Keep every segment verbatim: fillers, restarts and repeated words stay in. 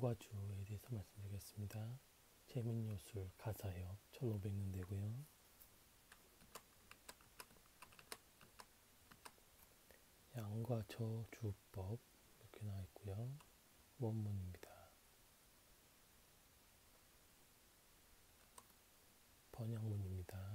양과 주에 대해서 말씀드리겠습니다. 재민요술 가사협 천오백 년대고요. 양과 저 주법 이렇게 나와 있고요. 원문입니다. 번역문입니다.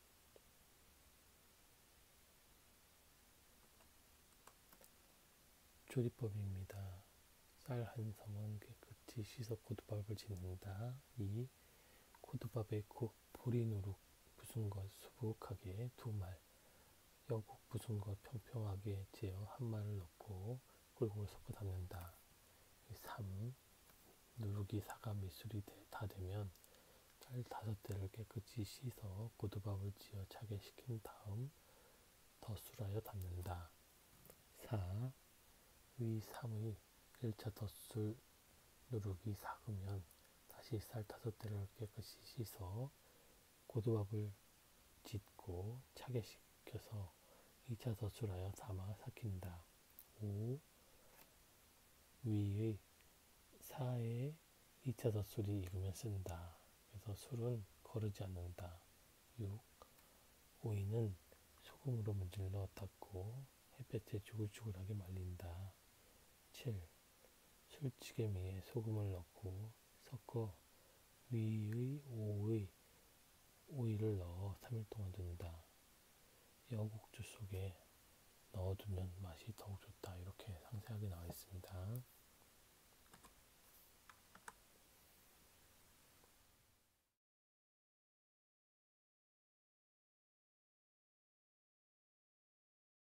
조리법입니다. 쌀 한 섬은 깨끗이 씻어 고두밥을 짓는다. 이. 고두밥에 보리 누룩 부순 것 수북하게 두 말, 여국 부순 것 평평하게 재어 한 말을 넣고 골고루 섞어 담는다. 삼. 누룩이 사가 밑술이 다 되면 쌀 다섯 대를 깨끗이 씻어 고두밥을 지어 차게 식힌 다음 덧술하여 담는다. 사. 위 삼의 일 차 덧술 누룩이 삭으면 다시 쌀 다섯 대를 깨끗이 씻어 고두밥을 짓고 차게 식혀서 이 차 덧술하여 담아 삭힌다. 오. 위의 사의 이 차 덧술이 익으면 쓴다. 그래서 술은 거르지 않는다. 육. 오이는 소금으로 문질러 닦고 햇볕에 주글주글하게 말린다. 칠. 술찌개미에 소금을 넣고 섞어 위의 오의 오이를 넣어 삼 일 동안 둔다. 여국주 속에 넣어두면 맛이 더욱 좋다. 이렇게